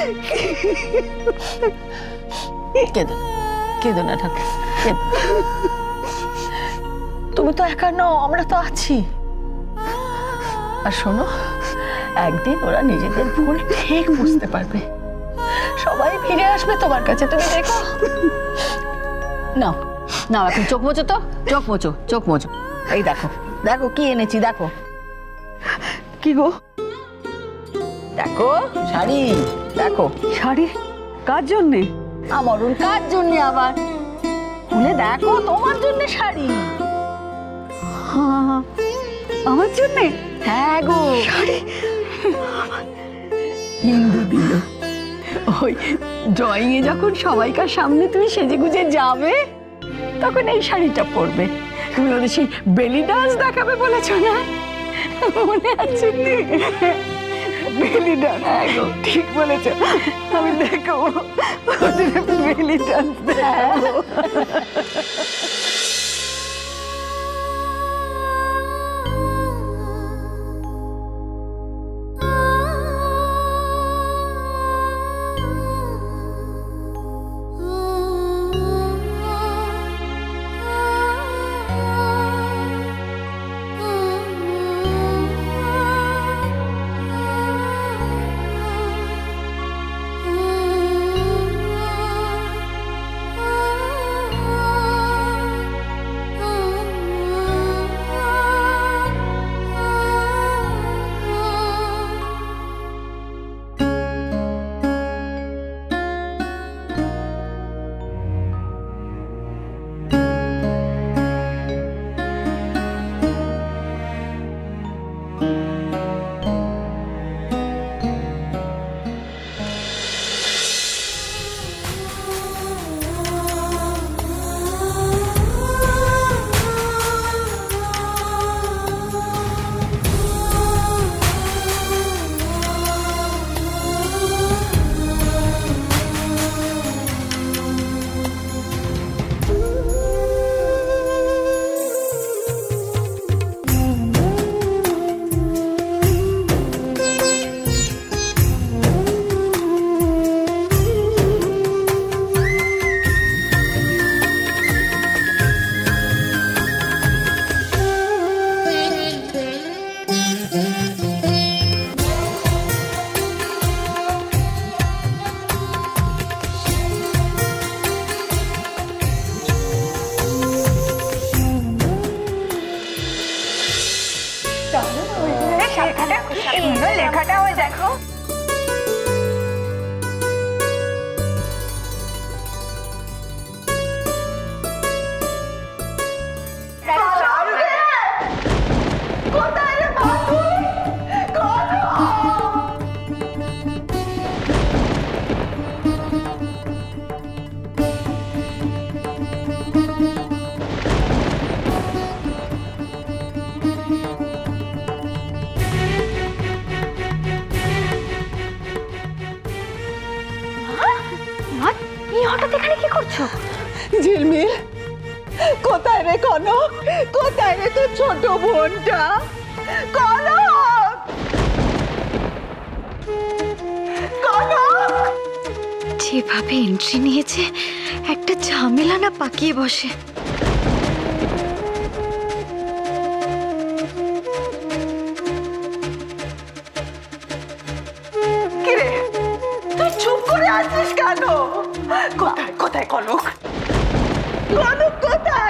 কেঁদো কেঁদো না ঠাকুর, তুমি তো একা নও, আমরা তো আছি। আর শোনো, একদিন ওরা নিজেদের ভুল ঠিক বুঝতে পারবে, সবাই ফিরে আসবে তোমার কাছে, তুমি দেখো। নাও নাও, এখন চোখ মোচো তো, চোখ মোচো, চোখ মোচো। এই দেখো দেখো কি এনেছি, দেখো। কি গো? দেখো শাড়ি, দেখো। শাড়ি কার জন্যে? আমরুল কার জন্য আবার? খুলে দেখো, তোমার জন্য শাড়ি। আমার জন্যে? হ্যাঁ গো, শাড়ি হিন্দু দিল। ওই ড্রয়িং এ যখন সবাইকার সামনে তুমি সেজে গুজে যাবে, তখন এই শাড়িটা পরবে। তুমি ওদের সেই বেলি ডান্স দেখাবে বলেছো না, মনে আছে? বেলি ডান্স, ঠিক বলেছো। আমি দেখাবো ওদের বেলি ডান্স দেখাবো। লেখাটা ওই দেখো। হঠাৎ এখানে কি করছো? ঝিলমিল, কোথায় রে কনক? কোথায় রে তোর ছোট বোনটা? কনক, কনক! যেভাবে এন্ট্রি নিয়েছে, একটা ঝামেলা না পাকিয়ে বসে। কিরে, তুই চুপ করে আছিস কেন? কোথায় কোথায় কনক? কনক কোথায়?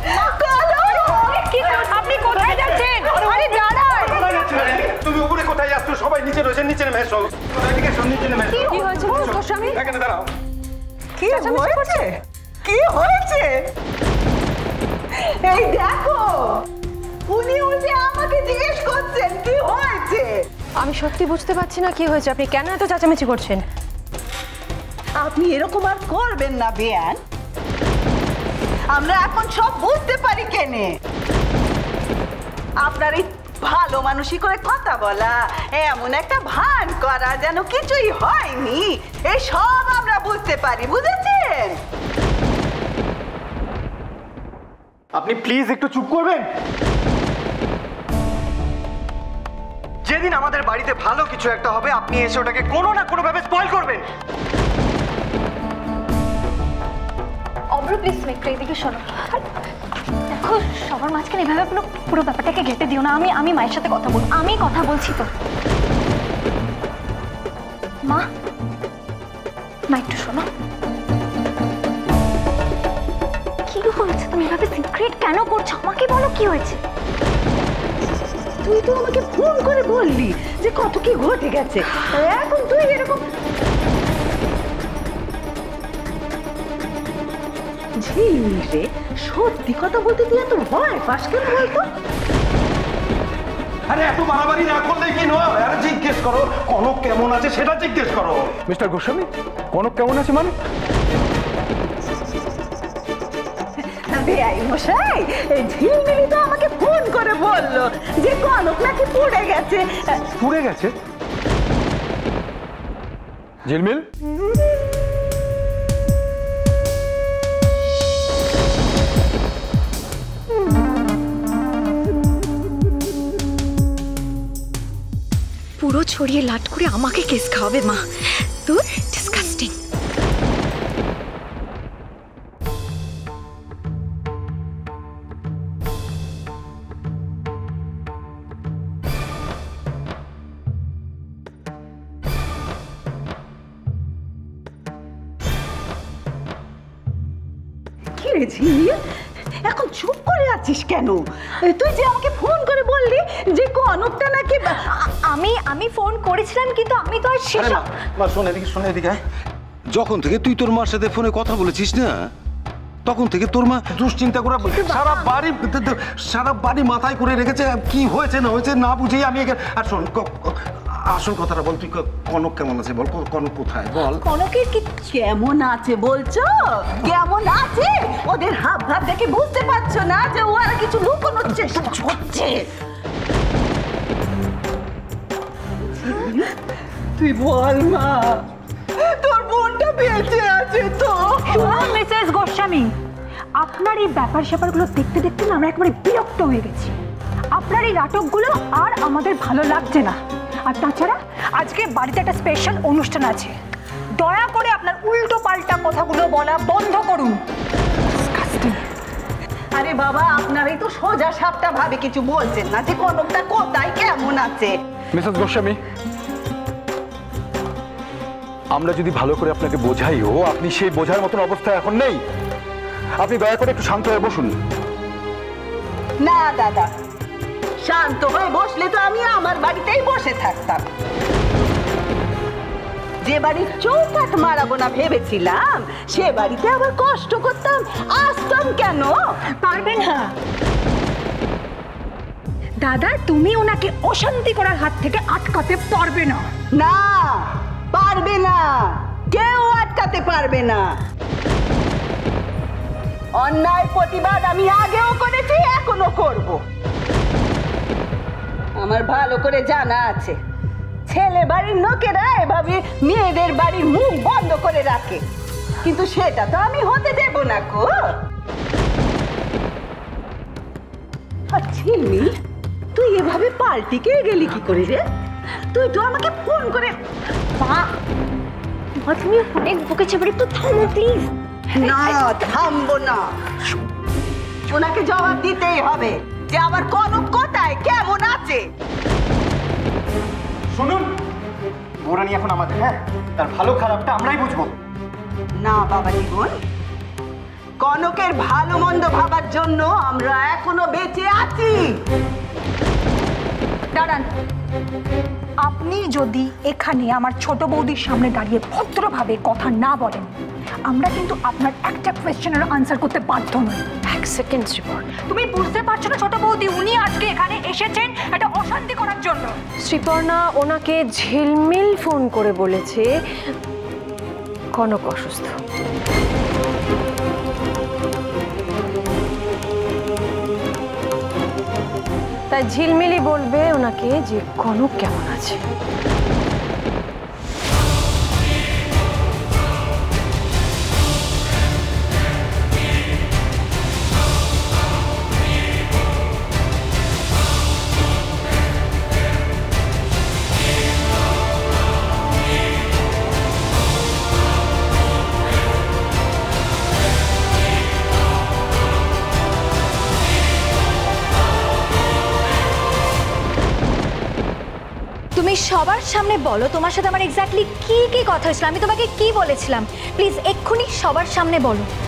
আপনি কোথায় যাচ্ছেন? আরে দাঁড়ান! তুমি উপরে কোথায় যাচ্ছ? সবাই নিচে রয়েছে, নিচে নেমে এসো। নিচে নেমে এসো। কি হয়েছে তোর স্বামী? এখানে দাঁড়াও। কি হয়েছে? কি হয়েছে? এই দেখো, উনি উল্টে আমাকে জিজ্ঞেস করছেন কি হয়েছে। আমি সত্যি বুঝতে পারছি না কি হয়েছে। আপনি কেন এত চেঁচামেচি করছেন? আপনি এরকম আর করবেন না বেয়ান। আমরা এখন সব বুঝতে পারি কেনে। আপনার এই ভালো মানুষই করে কথা বলা, এমন একটা ভান করা যেন কিছুই হয়নি, এই সব আমরা বুঝতে পারি, বুঝেছেন? আপনি প্লিজ একটু চুপ করবেন। যেদিন যেদিন আমাদের বাড়িতে ভালো কিছু একটা হবে আপনি এসে ওটাকে কোনো না কোনো ভাবে স্পয়েল করবেন। অব্র প্লিজ মেঘটা এদিকে শোনো। দেখো সবার মাঝখানে এভাবে পুরো ব্যাপারটাকে ঘেঁটে দিও না। আমি মায়ের সাথে কথা বলবো। আমি কথা বলছি তো। মা একটু শোনো। কি হয়েছে? তুমি এভাবে সিক্রেট কেন করছো? আমাকে বলো কি হয়েছে। তুই তো আমাকে ফোন করে বললি যে কত কি ঘটে গেছে, এখন তুই এরকম। ঝিলমিল রে, সত্যি কথা বলতে তুই এত ভয় পাস কেন বলতো? আরে এত বাড়াবাড়ি না করলে কি নয়? আরে জিজ্ঞেস করো কনক কেমন আছে সেটা জিজ্ঞেস করো। মিস্টার গোস্বামী, কনক কেমন আছে মানে? বেআই মশাই, ঝিলমিলি তো আমাকে ফোন করে বললো যে কনক নাকি পড়ে গেছে। পুড়ে গেছে? ঝিলমিল, পুরো ছড়িয়ে লাট করে আমাকে কেস খাওয়াবে মা। তোর ডিসকাস্টিং। কি রে ঝিলমিল, এখন চুপ করে আছিস কেন? তুই যে আমাকে ফোন করে বললি যে কনকটা নাকি। আমি ফোন করেছিলাম কিন্তু আমি তো আর শেষ। মা শোন এদিকে, শোন এদিকে। যখন থেকে তুই তোর মার সাথে ফোনে কথা বলেছিস না, তখন থেকে তোর মা দুশ্চিন্তা করে সারা বাড়ি মাথায় করে রেখেছে। কি হয়েছে না হয়েছে না বুঝেই আমি আর শোন আসল কথাটা বল, তুই কনক কেমন আছে বল, কনক কোথায় বল। কনকের কি কেমন আছে বলছো? কেমন আছে? ওদের হাব ভাব দেখে বুঝতে পারছো না যে ওরা কিছু লুকোনোর চেষ্টা করছে? তুই বল মা, তোর বোনটা বেঁচে আছে তো? শুনুন মিসেস গোস্বামী, আপনার এই ব্যাপার স্যাপারগুলো দেখতে দেখতে না আমরা একবারে বিরক্ত হয়ে গেছি। আপনার এই নাটকগুলো আর আমাদের ভালো লাগছে না। আর তাছাড়া আজকে বাড়িতে একটা স্পেশাল অনুষ্ঠান আছে, দয়া করে আপনার উল্টো পাল্টা কথাগুলো বলা বন্ধ করুন। আরে বাবা, আপনারাই তো সোজা সাপটা ভাবে কিছু বলছেন না যে কনকটা কোথায় কেমন আছে। মিসেস গোস্বামী, আমরা যদি ভালো করে আপনাকে বোঝাইও, আপনি সেই বোঝার মতন অবস্থায় এখন নেই। আপনি দয়া করে একটু শান্ত হয়ে বসুন। না দাদা, শান্ত হয়ে বসলে তো আমি আমার বাড়িতেই বসে থাকতাম। যে বাড়ির চৌকাঠ মারাবো না ভেবেছিলাম, সে বাড়িতে আবার কষ্ট করতাম, আসতাম কেন? পারবে না দাদা, তুমি ওনাকে অশান্তি করার হাত থেকে আটকাতে পারবে না। না, পারবে না, কেউ আটকাতে পারবে না। অন্যায় প্রতিবাদ আমি আগেও করেছি, এখনো করব। আমার ভালো করে জানা আছে ছেলে বাড়ির লোকেরা এভাবে মেয়েদের বাড়ির মুখ বন্ধ করে রাখে, কিন্তু সেটা তো আমি হতে দেব না গো। ঝিলমিল, তুই এভাবে পাল্টিকে গেলি কি করে রে? তুই তো আমাকে ফোন করে। মা তুমি অনেক বকেছে, এবার একটু থামো প্লিজ। না, থামবো না। ওনাকে জবাব দিতেই হবে যে আমার কনক কোথায় কেমন আছে। শুনুন, বৌরানী এখন আমাদের, হ্যাঁ, তার ভালো খারাপটা আমরাই বুঝবো। না বাবা জীবন, কনকের ভালো মন্দ ভাবার জন্য আমরা এখনো বেঁচে আছি। দাঁড়ান, আপনি যদি এখানে আমার ছোট বৌদির সামনে দাঁড়িয়ে ভদ্রভাবে কথা না বলেন, আমরা কিন্তু আপনার একটা কোয়েশ্চেনের আনসার করতে বাধ্য নই। এক সেকেন্ড শ্রীপর্ণা, তুমি বুঝতে পারছো না ছোট বৌদি, উনি আজকে এখানে এসেছেন একটা অশান্তি করার জন্য। শ্রীপর্ণা ওনাকে ঝিলমিল ফোন করে বলেছে কনক অসুস্থ। তাই ঝিলমিলি বলবে ওনাকে যে কনক কেমন আছে। সবার সামনে বলো তোমার সাথে আমার এক্স্যাক্টলি কি কি কথা হয়েছিল, আমি তোমাকে কি বলেছিলাম, প্লিজ এক্ষুনি সবার সামনে বলো।